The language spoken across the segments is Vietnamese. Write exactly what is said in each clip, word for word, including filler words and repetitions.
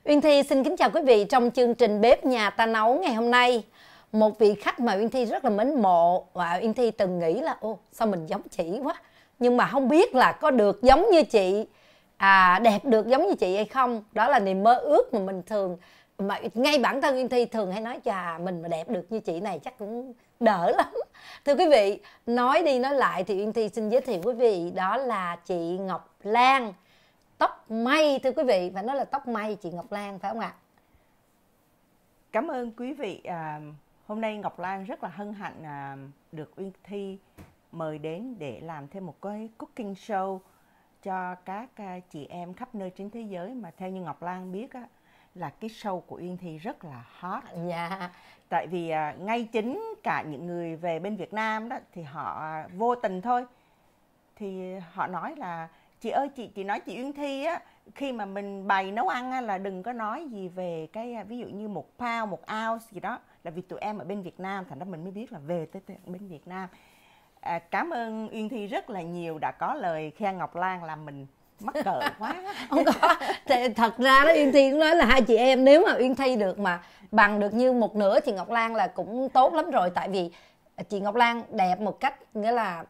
Uyên Thi xin kính chào quý vị trong chương trình Bếp Nhà Ta Nấu ngày hôm nay. Một vị khách mà Uyên Thi rất là mến mộ và Uyên Thi từng nghĩ là ô sao mình giống chị quá, nhưng mà không biết là có được giống như chị, à, đẹp được giống như chị hay không. Đó là niềm mơ ước mà mình thường, mà ngay bản thân Uyên Thi thường hay nói chà mình mà đẹp được như chị này chắc cũng đỡ lắm. Thưa quý vị, nói đi nói lại thì Uyên Thi xin giới thiệu quý vị đó là chị Ngọc Lan, tóc mây. Thưa quý vị, phải nói là tóc mây chị Ngọc Lan phải không ạ? Cảm ơn quý vị. À, hôm nay Ngọc Lan rất là hân hạnh à, được Uyên Thi mời đến để làm thêm một cái cooking show cho các à, chị em khắp nơi trên thế giới. Mà theo như Ngọc Lan biết á, là cái show của Uyên Thi rất là hot. Dạ. Tại vì à, ngay chính cả những người về bên Việt Nam đó thì họ à, vô tình thôi, thì họ nói là chị ơi, chị chị nói chị Uyên Thi á, khi mà mình bày nấu ăn á, là đừng có nói gì về cái ví dụ như một pound, một ounce gì đó, là vì tụi em ở bên Việt Nam, thành ra mình mới biết là về tới bên Việt Nam. À, cảm ơn Uyên Thi rất là nhiều đã có lời khen Ngọc Lan làm mình mắc cỡ quá. Không có, thật ra đó Uyên Thi cũng nói là hai chị em nếu mà Uyên Thi được mà bằng được như một nửa chị Ngọc Lan là cũng tốt lắm rồi. Tại vì chị Ngọc Lan đẹp một cách nghĩa là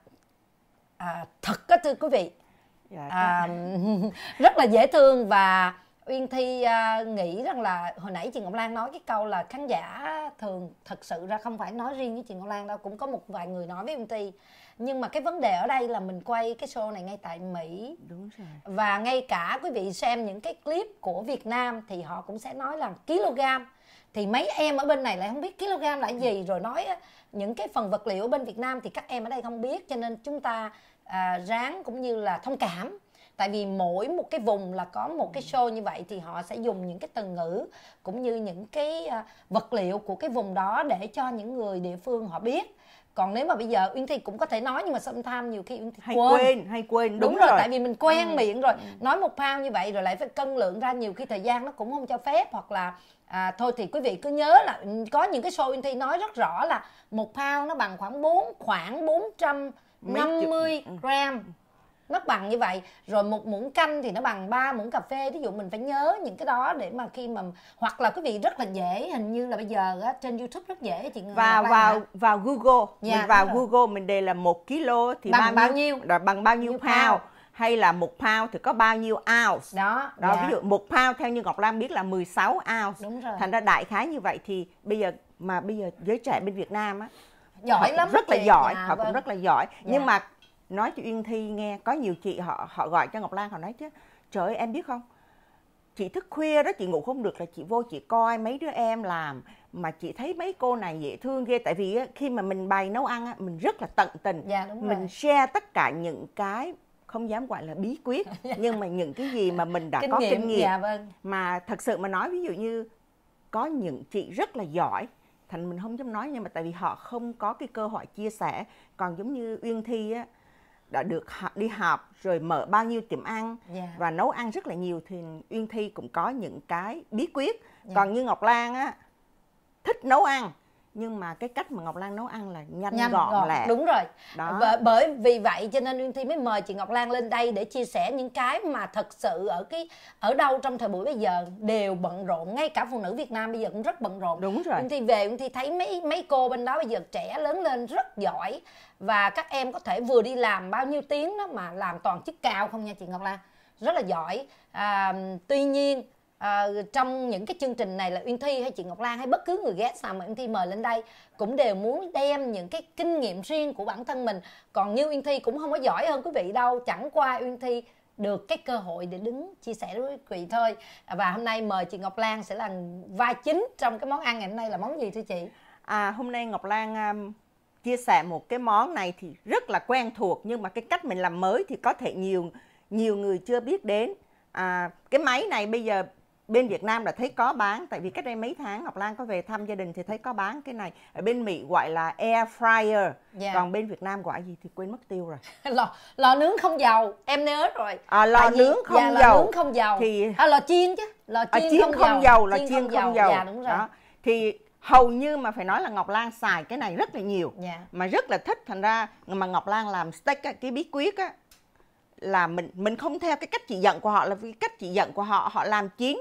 à, thật đó thưa quý vị. Dạ, à, rất là dễ thương. Và Uyên Thi à, nghĩ rằng là hồi nãy chị Ngọc Lan nói cái câu là khán giả thường, thật sự ra không phải nói riêng với chị Ngọc Lan đâu, cũng có một vài người nói với Uyên Thi. Nhưng mà cái vấn đề ở đây là mình quay cái show này ngay tại Mỹ. Đúng rồi. Và ngay cả quý vị xem những cái clip của Việt Nam thì họ cũng sẽ nói là kg. Thì mấy em ở bên này lại không biết kg là gì, rồi nói những cái phần vật liệu ở bên Việt Nam thì các em ở đây không biết. Cho nên chúng ta à, ráng cũng như là thông cảm. Tại vì mỗi một cái vùng là có một cái show như vậy thì họ sẽ dùng những cái từ ngữ cũng như những cái à, vật liệu của cái vùng đó để cho những người địa phương họ biết. Còn nếu mà bây giờ Uyên Thi cũng có thể nói nhưng mà sometimes nhiều khi Uyên Thi hay quên. quên hay quên đúng, đúng rồi, rồi tại vì mình quen ừ. miệng rồi, nói một pound như vậy rồi lại phải cân lượng ra, nhiều khi thời gian nó cũng không cho phép. Hoặc là à, thôi thì quý vị cứ nhớ là có những cái show Uyên Thi nói rất rõ là một pound nó bằng khoảng bốn khoảng bốn trăm năm mươi gram, nó bằng như vậy. Rồi một muỗng canh thì nó bằng ba muỗng cà phê. Ví dụ mình phải nhớ những cái đó để mà khi mà, hoặc là quý vị rất là dễ, hình như là bây giờ á, trên YouTube rất dễ chị vào vào vào Google, dạ, mình vào Google mình đề là một kilo thì bằng bao, bao nhiêu, là bằng bao nhiêu pound, pound, hay là một pound thì có bao nhiêu ounce đó. Đó, dạ. Ví dụ một pound theo như Ngọc Lan biết là mười sáu ounce. Đúng rồi. Thành ra đại khái như vậy. Thì bây giờ mà bây giờ giới trẻ bên Việt Nam á, giỏi lắm, rất là chị. giỏi, dạ, họ vâng. cũng rất là giỏi. Dạ. Nhưng mà nói cho Uyên Thi nghe, có nhiều chị họ họ gọi cho Ngọc Lan, họ nói chứ trời ơi em biết không, chị thức khuya đó, chị ngủ không được là chị vô chị coi mấy đứa em làm, mà chị thấy mấy cô này dễ thương ghê. Tại vì khi mà mình bày nấu ăn mình rất là tận tình. Dạ, đúng mình rồi. share tất cả những cái, không dám gọi là bí quyết, nhưng mà những cái gì mà mình đã kinh có nghiệm. kinh nghiệm. Dạ, vâng. Mà thật sự mà nói, ví dụ như có những chị rất là giỏi, thành mình không dám nói, nhưng mà tại vì họ không có cái cơ hội chia sẻ. Còn giống như Uyên Thi á, đã được đi học rồi mở bao nhiêu tiệm ăn, yeah, và nấu ăn rất là nhiều, thì Uyên Thi cũng có những cái bí quyết. Yeah. Còn như Ngọc Lan á, thích nấu ăn, nhưng mà cái cách mà Ngọc Lan nấu ăn là nhanh, nhanh gọn, gọn lẹ. Đúng rồi. Đó. Và bởi vì vậy cho nên Uyên Thi mới mời chị Ngọc Lan lên đây để chia sẻ những cái mà thật sự ở cái ở đâu trong thời buổi bây giờ đều bận rộn. Ngay cả phụ nữ Việt Nam bây giờ cũng rất bận rộn. Đúng rồi. Uyên Thi về Uyên Thi thấy mấy mấy cô bên đó bây giờ trẻ lớn lên rất giỏi, và các em có thể vừa đi làm bao nhiêu tiếng đó mà làm toàn chức cao không nha chị Ngọc Lan, rất là giỏi. À, tuy nhiên À, trong những cái chương trình này là Uyên Thi hay chị Ngọc Lan hay bất cứ người guest nào mà Uyên Thi mời lên đây cũng đều muốn đem những cái kinh nghiệm riêng của bản thân mình. Còn như Uyên Thi cũng không có giỏi hơn quý vị đâu, chẳng qua Uyên Thi được cái cơ hội để đứng chia sẻ với quý vị thôi. Và hôm nay mời chị Ngọc Lan sẽ là vai chính trong cái món ăn ngày hôm nay là món gì thưa chị? À, hôm nay Ngọc Lan um, chia sẻ một cái món này thì rất là quen thuộc, nhưng mà cái cách mình làm mới thì có thể nhiều nhiều người chưa biết đến. À, cái máy này bây giờ bên Việt Nam đã thấy có bán, tại vì cách đây mấy tháng Ngọc Lan có về thăm gia đình thì thấy có bán cái này. Ở bên Mỹ gọi là air fryer, yeah, còn bên Việt Nam gọi gì thì quên mất tiêu rồi. lò lò nướng không dầu, em nhớ rồi. À, lò tại nướng không dạ, dầu. Lò nướng không dầu. Thì à, lò chiên chứ, lò chiên, à, chiên không, không dầu, dầu, lò chiên, chiên không, không dầu. dầu. Dạ, đúng rồi. Đó. Thì hầu như mà phải nói là Ngọc Lan xài cái này rất là nhiều, yeah, mà rất là thích. Thành ra mà Ngọc Lan làm steak á, cái bí quyết á là mình mình không theo cái cách chỉ dẫn của họ, là vì cách chỉ dẫn của họ họ làm chín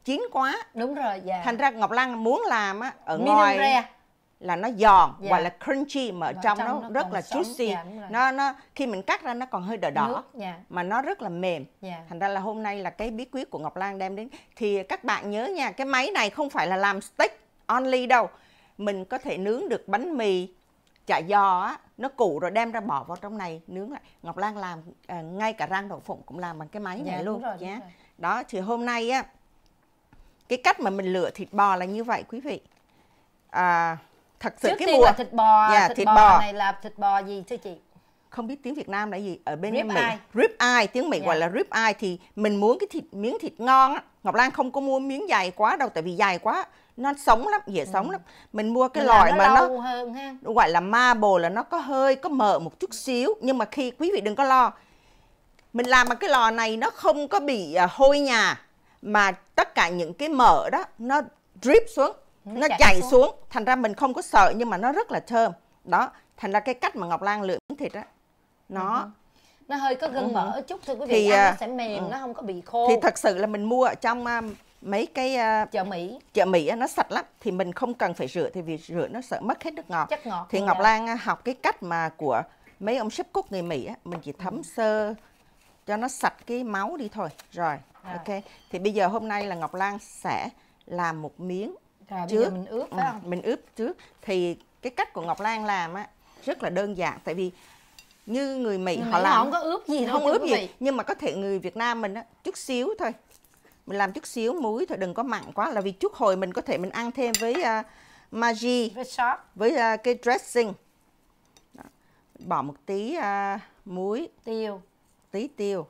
chín quá. Đúng rồi, dạ. Thành ra Ngọc Lan muốn làm á, ở Medium ngoài rare. là nó giòn, Dạ. gọi là crunchy, mà ở Mà trong, trong nó, nó rất còn là sống. juicy. Dạ, đúng rồi. nó nó khi mình cắt ra nó còn hơi đỏ đỏ. Nước, dạ. Mà nó rất là mềm. Dạ. Thành ra là hôm nay là cái bí quyết của Ngọc Lan đem đến. Thì các bạn nhớ nha, cái máy này không phải là làm steak only đâu. Mình có thể nướng được bánh mì, chả giò á, nó củ rồi đem ra bỏ vào trong này nướng lại. Ngọc Lan làm à, ngay cả rang đậu phụng cũng làm bằng cái máy Dạ, này đúng luôn rồi, nhé. đúng rồi. Đó, thì hôm nay á, cái cách mà mình lựa thịt bò là như vậy quý vị. À, thật sự Trước cái tiên mùa là thịt bò, Dạ, thịt, thịt bò, bò. này là thịt bò gì thưa chị? Không biết tiếng Việt Nam là gì ở bên Rib Mỹ. eye. Rib eye, tiếng Mỹ Dạ. gọi là rib eye. Thì mình muốn cái thịt miếng thịt ngon á. Ngọc Lan không có mua miếng dày quá đâu, tại vì dày quá nó sống lắm, dễ sống lắm. Mình mua cái Mình làm loại nó mà nó lâu hơn ha. gọi là marble, là nó có hơi có mỡ một chút xíu. Nhưng mà khi quý vị đừng có lo, mình làm bằng cái lò này nó không có bị uh, hôi nhà, mà tất cả những cái mỡ đó nó drip xuống, Nó nó chảy chảy xuống. xuống. Thành ra mình không có sợ, nhưng mà nó rất là thơm. Đó, thành ra cái cách mà Ngọc Lan lựa miếng thịt á, nó Nó hơi có gân Ừ. mỡ chút thôi quý vị, Thì, ăn à, nó sẽ mềm, ừ. nó không có bị khô. thì thật sự là mình mua ở trong uh, mấy cái uh, Chợ Mỹ, chợ Mỹ á, nó sạch lắm. Thì mình không cần phải rửa, thì vì rửa nó sợ mất hết nước ngọt. chất ngọt. Thì không Ngọc dạ. Lan uh, học cái cách mà của mấy ông chef cook người Mỹ á, mình chỉ thấm sơ cho nó sạch cái máu đi thôi. Rồi, Rồi. ok. Thì bây giờ hôm nay là Ngọc Lan sẽ làm một miếng Rồi bây trước. giờ mình ướp Ừ, phải không? mình ướp trước. Thì cái cách của Ngọc Lan làm á rất là đơn giản. Tại vì như người Mỹ Mình họ nghĩ làm không có ướp gì đâu không thưa ướp quý gì, vị. nhưng mà có thể người Việt Nam mình á chút xíu thôi. Mình làm chút xíu muối thôi, đừng có mặn quá, là vì chút hồi mình có thể mình ăn thêm với uh, Maggi, Với sốt, với uh, cái dressing. Đó. Bỏ một tí uh, muối, tiêu. tí tiêu.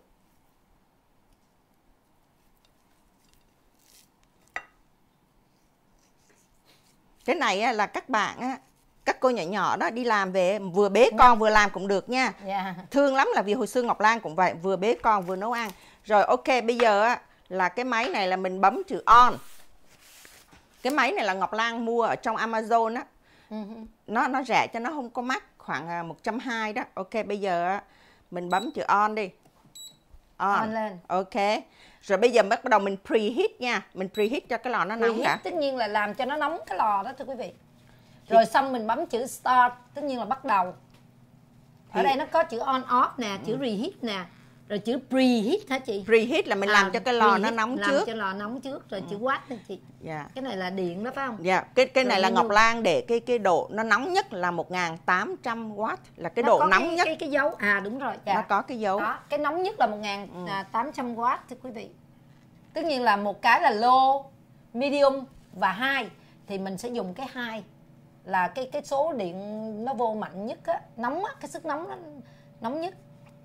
Cái này á, là các bạn á, các cô nhỏ nhỏ đó đi làm về vừa bế con vừa làm cũng được nha. Dạ. Thương lắm, là vì hồi xưa Ngọc Lan cũng vậy, vừa bế con vừa nấu ăn. Rồi ok, bây giờ á, là cái máy này là mình bấm chữ on. Cái máy này là Ngọc Lan mua ở trong Amazon á. Uh-huh. Nó nó rẻ cho nó không có mắc, khoảng một trăm hai mươi đó. Ok, bây giờ á, mình bấm chữ on đi. On. On lên. Ok. Rồi bây giờ bắt đầu mình preheat nha. Mình preheat cho cái lò nó nóng Preheat cả. tất nhiên là làm cho nó nóng cái lò đó thưa quý vị. Rồi xong mình bấm chữ start, tất nhiên là bắt đầu. Ở Thì- đây nó có chữ on off nè, chữ reheat nè, rồi chữ preheat hả chị? Preheat là mình À, làm cho cái lò nó preheat, nóng làm trước. cho lò nóng trước, rồi chữ watt nè chị. Dạ. Cái này là điện đó phải không? Dạ, cái cái Rồi này là menu. Ngọc Lan để cái cái độ nó nóng nhất là một nghìn tám trăm watt, là cái Nó độ có nóng cái, nhất. cái cái dấu à đúng rồi. Dạ. Nó có cái dấu. Đó, cái nóng nhất là một nghìn Ừ. tám trăm watt thưa quý vị. Tất nhiên là một cái là low, medium và high, thì mình sẽ dùng cái high, là cái cái số điện nó vô mạnh nhất á, nóng á, cái sức nóng nó nóng nhất.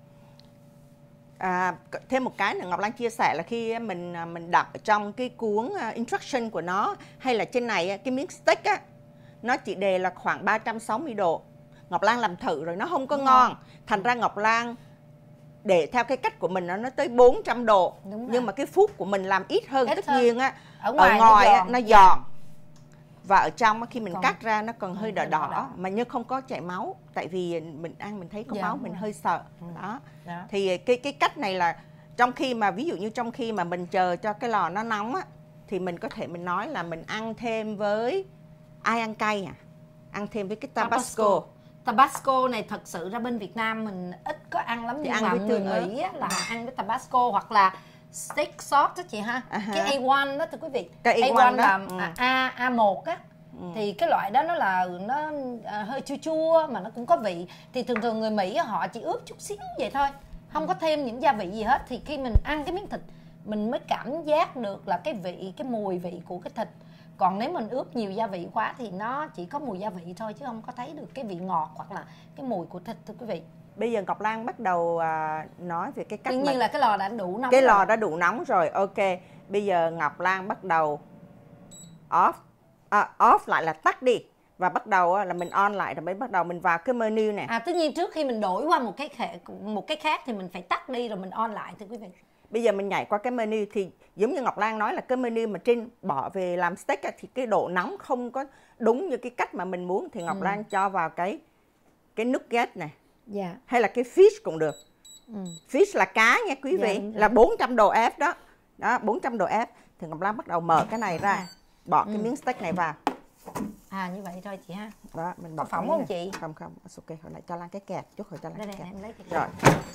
À, thêm một cái nữa Ngọc Lan chia sẻ là khi mình mình đọc ở trong cái cuốn uh, instruction của nó, hay là trên này cái miếng steak á, nó chỉ đề là khoảng ba trăm sáu mươi độ. Ngọc Lan làm thử rồi nó không có Đúng ngon. rồi. Thành ra Ngọc Lan để theo cái cách của mình nó nó tới bốn trăm độ. Đúng rồi. Nhưng mà cái phút của mình làm ít hơn, Ít tất hơn. nhiên á, Ở ở ngoài, ngoài, nó á, giòn. nó giòn. Và ở trong á, khi mình Còn- cắt ra nó còn hơi Ừ, đỏ hơi đỏ đỏ, đỏ. mà nhưng không có chảy máu. Tại vì mình ăn mình thấy có Dạ, máu đúng mình rồi. hơi sợ. Ừ. Đó. Đó. Thì cái cái cách này là trong khi mà ví dụ như trong khi mà mình chờ cho cái lò nó nóng á, thì mình có thể mình nói là mình ăn thêm với, ai ăn cay à, ăn thêm với cái Tabasco. Tabasco này thật sự ra bên Việt Nam mình ít có ăn lắm, Thì nhưng ăn mà với người tương ớt. Mỹ á, là ăn với Tabasco hoặc là steak sauce đó chị ha. À ha. Cái A một đó thưa quý vị. Cái A một A một đó, là ừ. à, A A một á. Ừ. Thì cái loại đó nó là nó à, hơi chua chua mà nó cũng có vị. Thì thường thường người Mỹ á, họ chỉ ướp chút xíu vậy thôi, không có thêm những gia vị gì hết. Thì khi mình ăn cái miếng thịt mình mới cảm giác được là cái vị, cái mùi vị của cái thịt. Còn nếu mình ướp nhiều gia vị quá thì nó chỉ có mùi gia vị thôi, chứ không có thấy được cái vị ngọt hoặc là cái mùi của thịt thưa quý vị. Bây giờ Ngọc Lan bắt đầu à, nói về cái cách Tuy mà nhiên là cái lò đã đủ nóng cái rồi. lò đã đủ nóng rồi. Ok, bây giờ Ngọc Lan bắt đầu off à, off lại là tắt đi, và bắt đầu á, là mình on lại, rồi mới bắt đầu mình vào cái menu nè. À, tất nhiên trước khi mình đổi qua một cái khác, một cái khác thì mình phải tắt đi rồi mình on lại thưa quý vị. Bây giờ mình nhảy qua cái menu, thì giống như Ngọc Lan nói là cái menu mà trên bỏ về làm steak á, thì cái độ nóng không có đúng như cái cách mà mình muốn, thì Ngọc Ừ. Lan cho vào cái cái nugget này, Dạ. hay là cái fish cũng được. Ừ. Fish là cá nha quý Dạ, vị, đúng rồi. là bốn trăm độ F đó. Đó, bốn trăm độ F. thì Ngọc Lan bắt đầu mở cái này ra, à. bỏ ừ. cái miếng steak này vào. À như vậy thôi chị ha. Đó, mình bỏ có phỏng không này. chị? Không không, ok, hồi lại cho Lan cái kẹp chút, hồi cho Lan đây, cái đây, kẹp. em lấy cái Rồi,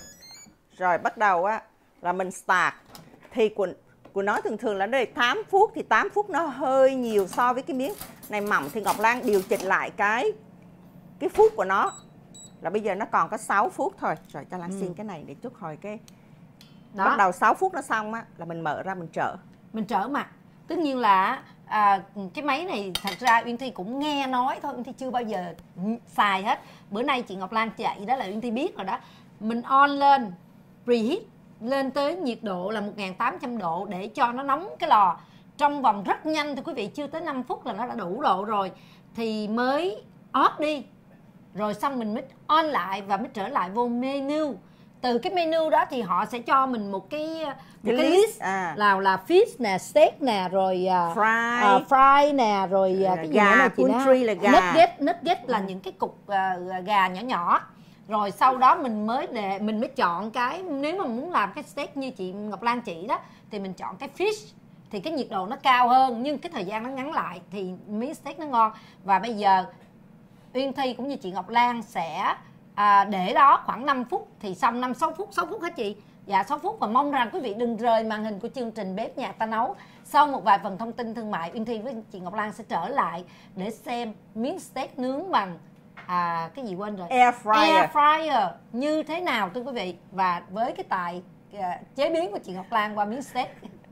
rồi bắt đầu á là mình start. Thì của của nó thường thường là đây tám phút, thì tám phút nó hơi nhiều so với cái miếng này mỏng, thì Ngọc Lan điều chỉnh lại cái cái phút của nó là bây giờ nó còn có sáu phút thôi. Rồi cho Lan ừ. xin cái này để chút hồi cái đó. Bắt đầu sáu phút nó xong á là mình mở ra mình trở. Mình trở mặt. Tất nhiên là à, cái máy này thật ra Uyên Thi cũng nghe nói thôi, Uyên Thi chưa bao giờ xài hết. Bữa nay chị Ngọc Lan chạy đó là Uyên Thi biết rồi đó. Mình on lên preheat lên tới nhiệt độ là một nghìn tám trăm độ để cho nó nóng cái lò trong vòng rất nhanh thưa quý vị, chưa tới năm phút là nó đã đủ độ rồi thì mới off đi. Rồi xong mình mới on lại và mới trở lại vô menu. Từ cái menu đó thì họ sẽ cho mình một cái một cái, cái list à. là là fish nè, steak nè, rồi uh, fry, uh, fry nè, rồi uh, cái gì gà, nữa nè chị poultry là gà, nugget, nugget là những cái cục uh, gà nhỏ nhỏ. Rồi sau đó mình mới để mình mới chọn cái, nếu mà muốn làm cái steak như chị Ngọc Lan chỉ đó thì mình chọn cái fish, thì cái nhiệt độ nó cao hơn nhưng cái thời gian nó ngắn lại thì miếng steak nó ngon. Và bây giờ Uyên Thi cũng như chị Ngọc Lan sẽ à, để đó khoảng năm phút thì xong, năm sáu phút, sáu phút hết chị. Dạ sáu phút, và mong rằng quý vị đừng rời màn hình của chương trình Bếp Nhà Ta Nấu. Sau một vài phần thông tin thương mại, Uyên Thi với chị Ngọc Lan sẽ trở lại để xem miếng steak nướng bằng à, cái gì quên rồi, air fryer. air fryer như thế nào thưa quý vị, và với cái tài à, chế biến của chị Ngọc Lan qua miếng steak.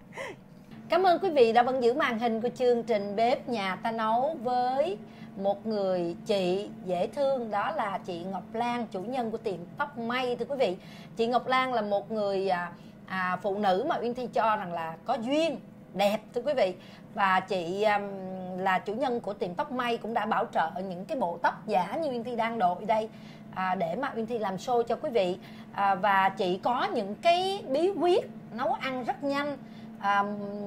Cảm ơn quý vị đã vẫn giữ màn hình của chương trình Bếp Nhà Ta Nấu với một người chị dễ thương, đó là chị Ngọc Lan, chủ nhân của tiệm tóc May thưa quý vị. Chị Ngọc Lan là một người à, à, phụ nữ mà Uyên Thi cho rằng là có duyên, đẹp thưa quý vị. Và chị um, là chủ nhân của tiệm tóc May cũng đã bảo trợ những cái bộ tóc giả như Uyên Thi đang đội đây à, để mà Uyên Thi làm show cho quý vị. À, và chị có những cái bí quyết nấu ăn rất nhanh. À,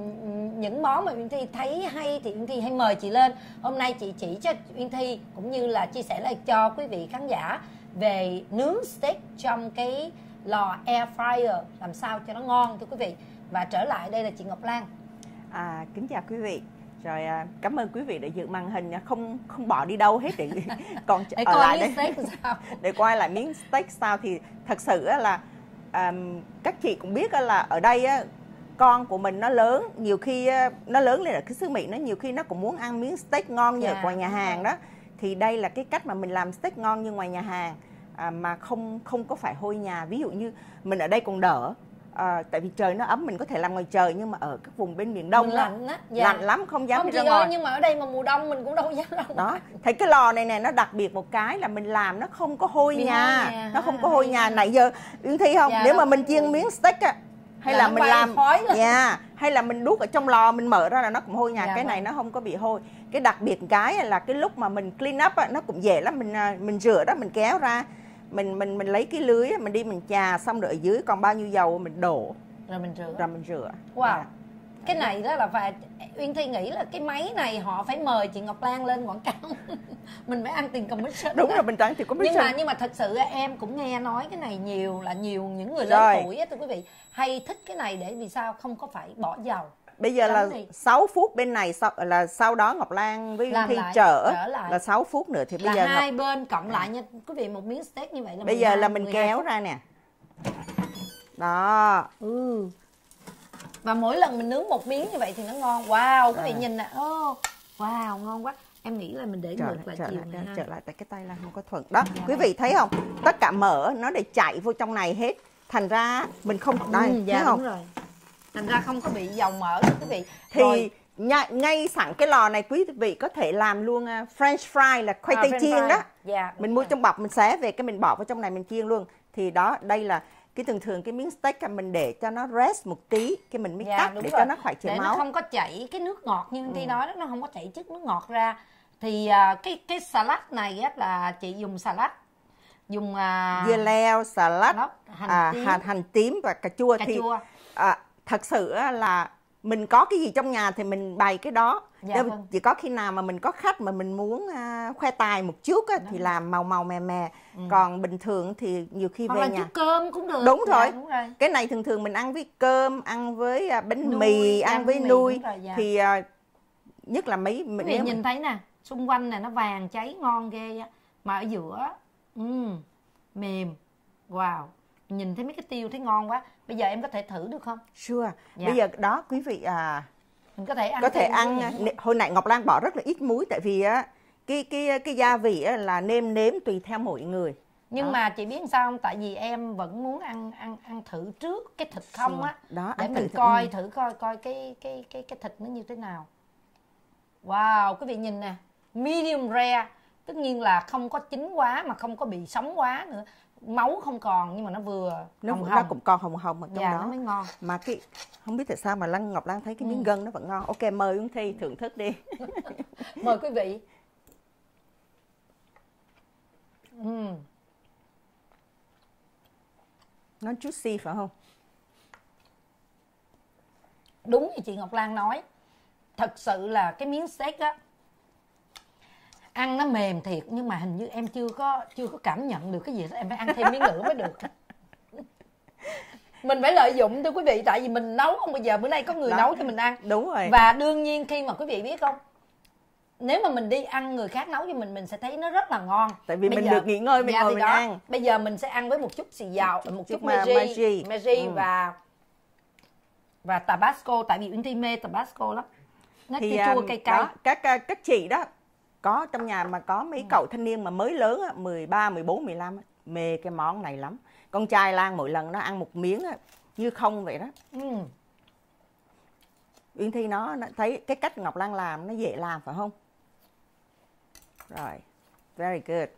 những món mà Uyên Thi thấy hay thì Uyên Thi hay mời chị lên. Hôm nay chị chỉ cho Uyên Thi cũng như là chia sẻ lại cho quý vị khán giả về nướng steak trong cái lò air fryer làm sao cho nó ngon thưa quý vị. Và trở lại đây là chị Ngọc Lan. À, kính chào quý vị. Rồi à, cảm ơn quý vị đã giữ màn hình, không không bỏ đi đâu hết để còn để ở coi lại miếng đây steak sao. Để quay lại miếng steak sao. Thì thật sự là à, các chị cũng biết là ở đây á, con của mình nó lớn, nhiều khi nó lớn lên ở cái xứ Mỹ, nó nhiều khi nó cũng muốn ăn miếng steak ngon như yeah, ở ngoài nhà hàng đó. Thì đây là cái cách mà mình làm steak ngon như ngoài nhà hàng à, mà không không có phải hôi nhà. Ví dụ như mình ở đây còn đỡ à, tại vì trời nó ấm, mình có thể làm ngoài trời, nhưng mà ở các vùng bên miền Đông đó, lạnh, á, dạ. lạnh lắm, không dám không đi chị ra ngoài. ơi, nhưng mà ở đây mà mùa đông mình cũng đâu dám ra ngoài. Đó, thấy cái lò này nè, nó đặc biệt một cái là mình làm nó không có hôi Bị nhà, hôi nhà, nó không có hôi nhà. nhà. Nãy giờ Uyên Thi không, Dạ, nếu mà mình không chiên miếng steak á, hay là, là mình làm yeah, hay là mình đút ở trong lò mình mở ra là nó cũng hôi nhà. Dạ, cái vâng. này nó không có bị hôi. Cái đặc biệt cái là cái lúc mà mình clean up á, nó cũng dễ lắm. Mình mình rửa đó, mình kéo ra, mình mình mình lấy cái lưới mình đi mình chà, xong rồi ở dưới còn bao nhiêu dầu mình đổ rồi mình rửa rồi mình rửa. Wow. Yeah. Cái này đó là phải, Uyên Thi nghĩ là cái máy này họ phải mời chị Ngọc Lan lên quảng cáo. Mình phải ăn tiền commission. Đúng rồi, mình trả tiền commission. Nhưng mà nhưng mà thật sự em cũng nghe nói cái này nhiều, là nhiều những người lớn rồi. tuổi á thưa quý vị hay thích cái này, để vì sao không có phải bỏ dầu. Bây giờ là gì? sáu phút bên này, sau là sau đó Ngọc Lan với Uyên Thi trở, trở lại là sáu phút nữa thì bây là giờ hai Ngọc... bên cộng lại nha quý vị, một miếng steak như vậy là bây giờ là mình kéo phút. ra nè. Đó. Ừ. Và mỗi lần mình nướng một miếng như vậy thì nó ngon. Wow, quý vị à. nhìn nè. Oh, wow, ngon quá. Em nghĩ là mình để ngược lại, lại chiều lại, này trở lại tại cái tay là không có thuận. Đó, dạ, quý vị thấy không? Tất cả mỡ nó để chạy vô trong này hết. Thành ra mình không đây, ừ, dạ, thấy không? Đúng rồi. Thành ra không có bị dầu mỡ quý vị. Thì rồi. Ngay sẵn cái lò này quý vị có thể làm luôn French fry là khoai à, tây chiên fry. đó. Dạ, mình mua rồi. Trong bọc mình xé về cái mình bỏ vào trong này mình chiên luôn. Thì đó, đây là cái thường thường cái miếng steak mình để cho nó rest một tí, cái mình mới dạ, cắt để rồi. cho nó khỏi chảy để máu, nó không có chảy cái nước ngọt như Thi ừ. nói đó, nó không có chảy chất nước ngọt ra. Thì uh, cái cái salad này á, là chị dùng salad dùng uh, dưa leo, salad, hành, à, tím. hành hành tím và cà chua. Cà thì chua. À, thật sự là mình có cái gì trong nhà thì mình bày cái đó. Dạ, vâng. Chỉ có khi nào mà mình có khách mà mình muốn uh, khoe tài một chút á, thì làm màu màu mè mè. Ừ. Còn bình thường thì nhiều khi hoặc về là nhà chút cơm cũng được. Đúng, dạ, rồi. đúng rồi. Cái này thường thường mình ăn với cơm, ăn với uh, bánh Nuôi, mì, ăn với mì, nuôi. rồi, dạ. Thì uh, nhất là mấy Quý vị nhìn mình... thấy nè, xung quanh này nó vàng cháy ngon ghê á, mà ở giữa um, mềm. Wow, nhìn thấy mấy cái tiêu thấy ngon quá. Bây giờ em có thể thử được không? Sure. Dạ. Bây giờ đó quý vị à, mình có thể ăn. Có thể ăn. Hồi nãy Ngọc Lan bỏ rất là ít muối, tại vì á cái cái cái gia vị á, là nêm nếm tùy theo mỗi người. Nhưng đó. Mà chị biết sao không? Tại vì em vẫn muốn ăn ăn ăn thử trước cái thịt không á, đó, để mình thử coi thử coi coi cái cái cái cái thịt nó như thế nào. Wow, quý vị nhìn nè, medium rare, tất nhiên là không có chín quá mà không có bị sống quá nữa, máu không còn, nhưng mà nó vừa nó, hồng nó hồng. cũng còn hồng hồng ở trong dạ, đó nó mới ngon. Mà cái không biết tại sao mà Lan Ngọc Lan thấy cái miếng ừ. gân nó vẫn ngon. Ok, mời Yến Thi thưởng thức đi. Mời quý vị. ừ. Nó juicy phải không? Đúng như chị Ngọc Lan nói, thật sự là cái miếng steak á, ăn nó mềm thiệt, nhưng mà hình như em chưa có chưa có cảm nhận được cái gì đó. Em phải ăn thêm miếng nữa mới được. Mình phải lợi dụng thưa quý vị, tại vì mình nấu không, bây giờ bữa nay có người đó. nấu cho mình ăn. Đúng rồi. Và đương nhiên khi mà quý vị biết không, nếu mà mình đi ăn người khác nấu cho mình, mình sẽ thấy nó rất là ngon. Tại vì bây mình giờ, được nghỉ ngơi, mình ngồi mình đó, ăn. Bây giờ mình sẽ ăn với một chút xì dầu, một chút, chút Maggi, Maggi, Maggi ừ. và và Tabasco, tại vì Uyên Thi mê Tabasco lắm. Nó thì chua cay cay. Đó, các các chị đó có trong nhà mà có mấy ừ. cậu thanh niên mà mới lớn á, mười ba, mười bốn, mười lăm á, mê cái món này lắm. Con trai Lan mỗi lần nó ăn một miếng á, như không vậy đó. Ừ. Uyên Thi nó, nó thấy cái cách Ngọc Lan làm nó dễ làm phải không? Rồi, very good.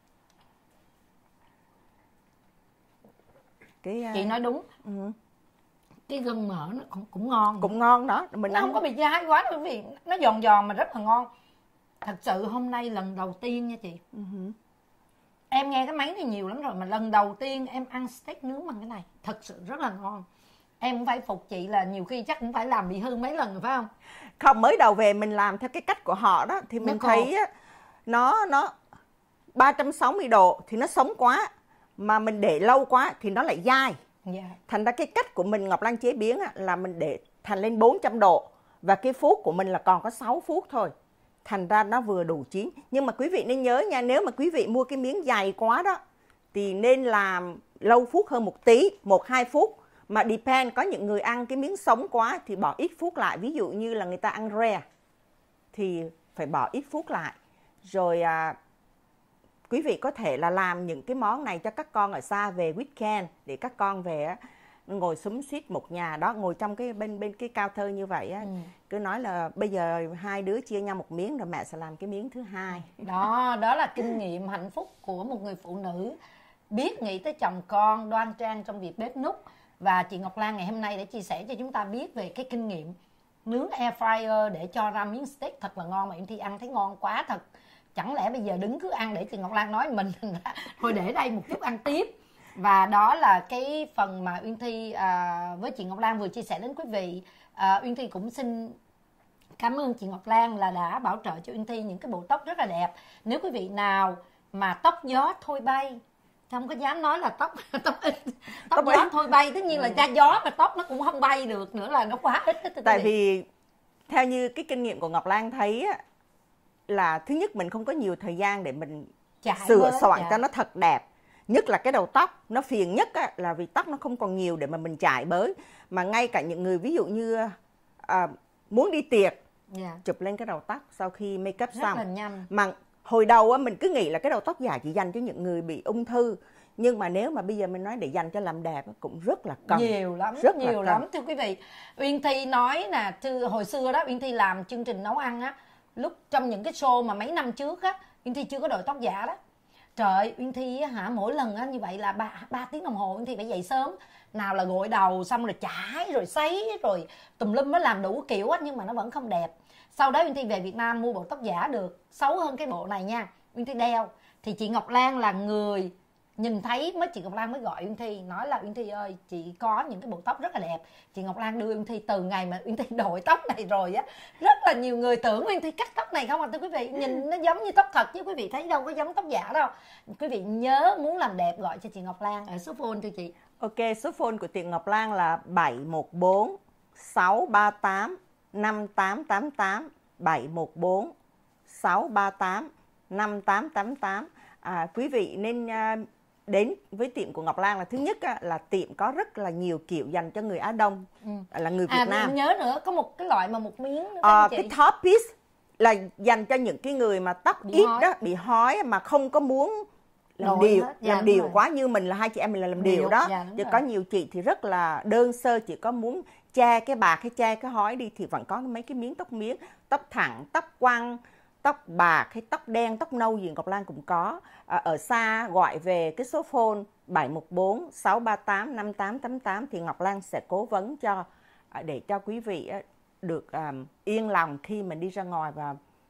Cái, chị nói đúng. Uh, cái gân mỡ nó cũng, cũng ngon. Cũng ngon đó. Mình nó ăn không có bị dai quá đâu quý vị. Nó giòn giòn mà rất là ngon. Thật sự hôm nay lần đầu tiên nha chị. Uh-huh. Em nghe cái máy này nhiều lắm rồi, mà lần đầu tiên em ăn steak nướng bằng cái này. Thật sự rất là ngon. Em cũng phải phục chị là nhiều khi chắc cũng phải làm bị hư mấy lần rồi phải không? Không, mới đầu về mình làm theo cái cách của họ đó thì mình thấy á, nó nó ba trăm sáu mươi độ thì nó sống quá, mà mình để lâu quá thì nó lại dai. Yeah. Thành ra cái cách của mình Ngọc Lan chế biến á, là mình để thành lên bốn trăm độ, và cái phút của mình là còn có sáu phút thôi. Thành ra nó vừa đủ chín. Nhưng mà quý vị nên nhớ nha, nếu mà quý vị mua cái miếng dày quá đó thì nên làm lâu phút hơn một tí, một hai phút. Mà depend, có những người ăn cái miếng sống quá thì bỏ ít phút lại. Ví dụ như là người ta ăn rare thì phải bỏ ít phút lại. Rồi à, quý vị có thể là làm những cái món này cho các con ở xa về weekend, để các con về á, ngồi xúm xít một nhà đó, ngồi trong cái bên bên cái cao thơ như vậy á, ừ. cứ nói là bây giờ hai đứa chia nhau một miếng rồi mẹ sẽ làm cái miếng thứ hai. Đó, đó là kinh nghiệm hạnh phúc của một người phụ nữ biết nghĩ tới chồng con, đoan trang trong việc bếp núc. Và chị Ngọc Lan ngày hôm nay để chia sẻ cho chúng ta biết về cái kinh nghiệm nướng air fryer để cho ra miếng steak thật là ngon, mà em Thi ăn thấy ngon quá thật. Chẳng lẽ bây giờ đứng cứ ăn để chị Ngọc Lan nói mình thôi để đây một chút ăn tiếp. Và đó là cái phần mà Uyên Thi à, với chị Ngọc Lan vừa chia sẻ đến quý vị. à, Uyên Thi cũng xin cảm ơn chị Ngọc Lan là đã bảo trợ cho Uyên Thi những cái bộ tóc rất là đẹp. Nếu quý vị nào mà tóc gió thôi bay, không có dám nói là tóc tóc ít, tóc, tóc gió bay. thôi bay, tất nhiên là ra gió mà tóc nó cũng không bay được nữa, là nó quá ít. Tại vì theo như cái kinh nghiệm của Ngọc Lan thấy á, là thứ nhất mình không có nhiều thời gian để mình Chạy sửa soạn dạ. cho nó thật đẹp. Nhất là cái đầu tóc, nó phiền nhất á, là vì tóc nó không còn nhiều để mà mình chải bới. Mà ngay cả những người ví dụ như à, muốn đi tiệc, yeah. chụp lên cái đầu tóc sau khi make up xong. Mà hồi đầu á, mình cứ nghĩ là cái đầu tóc dài chỉ dành cho những người bị ung thư. Nhưng mà nếu mà bây giờ mình nói để dành cho làm đẹp cũng rất là cần. Nhiều lắm, rất nhiều lắm thưa quý vị. Uyên Thi nói nè, thưa, hồi xưa đó Uyên Thi làm chương trình nấu ăn á, lúc trong những cái show mà mấy năm trước á, Uyên Thi chưa có đội tóc giả đó. Trời ơi, Uyên Thi á, hả, mỗi lần á, như vậy là ba tiếng đồng hồ Uyên Thi phải dậy sớm. Nào là gội đầu xong rồi chải rồi sấy rồi tùm lum mới làm đủ kiểu á, nhưng mà nó vẫn không đẹp. Sau đó Uyên Thi về Việt Nam mua bộ tóc giả được, xấu hơn cái bộ này nha. Uyên Thi đeo thì chị Ngọc Lan là người nhìn thấy mới chị Ngọc Lan mới gọi Uyên Thi, nói là Uyên Thi ơi, chị có những cái bộ tóc rất là đẹp. Chị Ngọc Lan đưa Uyên Thi, từ ngày mà Uyên Thi đội tóc này rồi á, rất là nhiều người tưởng Uyên Thi cắt tóc này không à thưa quý vị, nhìn nó giống như tóc thật chứ quý vị thấy đâu có giống tóc giả đâu. Quý vị nhớ muốn làm đẹp gọi cho chị Ngọc Lan ở số phone thưa chị. Ok, số phone của chị Ngọc Lan là bảy một bốn sáu ba tám năm tám tám tám, bảy một bốn sáu ba tám năm tám tám tám. À, quý vị nên à, đến với tiệm của Ngọc Lan là thứ nhất á, là tiệm có rất là nhiều kiểu dành cho người Á Đông, ừ. là người Việt à, Nam. Nhớ nữa, có một cái loại mà một miếng nữa à, chị. Cái top piece là dành cho những cái người mà tóc Bị ít hói. đó, bị hói mà không có muốn làm Nổi điều, hết. Dạ, làm điều rồi. quá, như mình là hai chị em mình là làm Điều, điều đó. dạ, Chứ rồi. có nhiều chị thì rất là đơn sơ, chỉ có muốn che cái bạc hay che cái hói đi thì vẫn có mấy cái miếng tóc miếng, tóc thẳng, tóc quăng, tóc bạc hay tóc đen, tóc nâu gì Ngọc Lan cũng có. À, ở xa gọi về cái số phone bảy một bốn sáu ba tám năm tám tám tám thì Ngọc Lan sẽ cố vấn cho, để cho quý vị được um, yên lòng khi mình đi ra ngoài. Và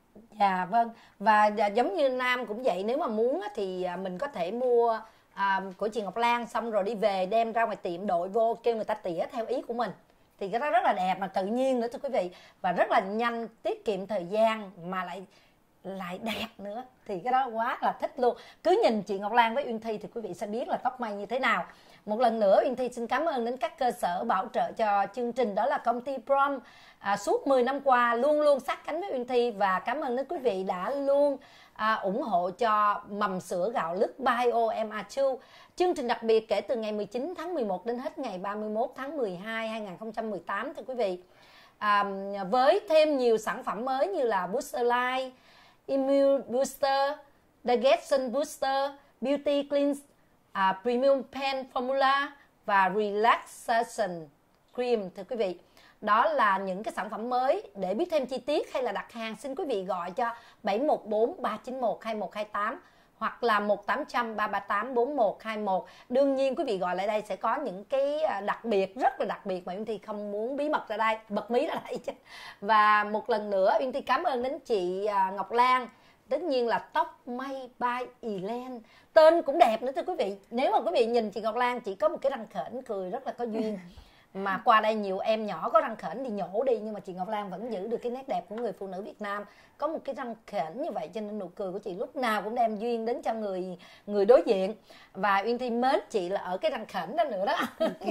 Dạ vâng, và giống như nam cũng vậy, nếu mà muốn thì mình có thể mua à, của chị Ngọc Lan xong rồi đi về đem ra ngoài tiệm đội vô, kêu người ta tỉa theo ý của mình, thì cái đó rất là đẹp mà tự nhiên nữa thưa quý vị, và rất là nhanh, tiết kiệm thời gian mà lại lại đẹp nữa, thì cái đó quá là thích luôn. Cứ nhìn chị Ngọc Lan với Uyên Thi thì quý vị sẽ biết là tóc may như thế nào. Một lần nữa Uyên Thi xin cảm ơn đến các cơ sở bảo trợ cho chương trình, đó là công ty Prom, à, suốt mười năm qua luôn luôn sát cánh với Uyên Thi, và cảm ơn đến quý vị đã luôn à, ủng hộ cho mầm sữa gạo lứt Bio em a hai. Chương trình đặc biệt kể từ ngày mười chín tháng mười một đến hết ngày ba mươi mốt tháng mười hai hai nghìn không trăm mười tám thưa quý vị. À, với thêm nhiều sản phẩm mới như là Booster Light, Immune Booster, Digestion Booster, Beauty Cleanse, uh, Premium Pen Formula và Relaxation Cream thưa quý vị. Đó là những cái sản phẩm mới. Để biết thêm chi tiết hay là đặt hàng, xin quý vị gọi cho bảy một bốn ba chín một hai một hai tám hoặc là một tám không không ba ba tám bốn một hai một. Đương nhiên quý vị gọi lại đây sẽ có những cái đặc biệt, rất là đặc biệt mà Uyên Thi không muốn bí mật ra đây, bật mí ra đây chứ. Và một lần nữa Uyên Thi cảm ơn đến chị Ngọc Lan. Tất nhiên là tóc may by Elen, tên cũng đẹp nữa thưa quý vị. Nếu mà quý vị nhìn chị Ngọc Lan chỉ có một cái răng khểnh cười rất là có duyên, mà qua đây nhiều em nhỏ có răng khểnh thì nhổ đi, nhưng mà chị Ngọc Lan vẫn giữ được cái nét đẹp của người phụ nữ Việt Nam, có một cái răng khểnh như vậy, cho nên nụ cười của chị lúc nào cũng đem duyên đến cho người người đối diện. Và Uyên Thi mến chị là ở cái răng khểnh đó nữa đó.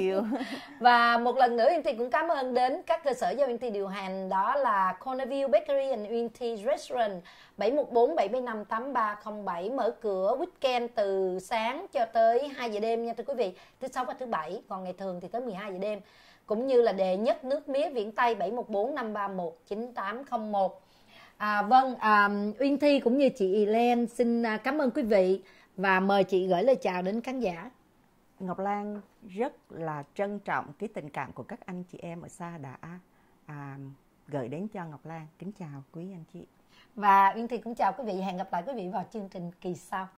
Và một lần nữa Uyên Thi cũng cảm ơn đến các cơ sở do Uyên Thi điều hành, đó là Cornerview Bakery and Uyên Thi Restaurant, bảy một bốn bảy năm tám ba không bảy, mở cửa weekend từ sáng cho tới hai giờ đêm nha thưa quý vị, thứ sáu và thứ bảy, còn ngày thường thì tới mười hai giờ đêm. Cũng như là đệ nhất nước mía Viễn Tây bảy một bốn năm ba một chín tám không một. À, vâng, à, Uyên Thi cũng như chị Elen xin cảm ơn quý vị và mời chị gửi lời chào đến khán giả. Ngọc Lan rất là trân trọng cái tình cảm của các anh chị em ở xa đã à, gửi đến cho Ngọc Lan. Kính chào quý anh chị. Và Uyên Thi cũng chào quý vị, hẹn gặp lại quý vị vào chương trình kỳ sau.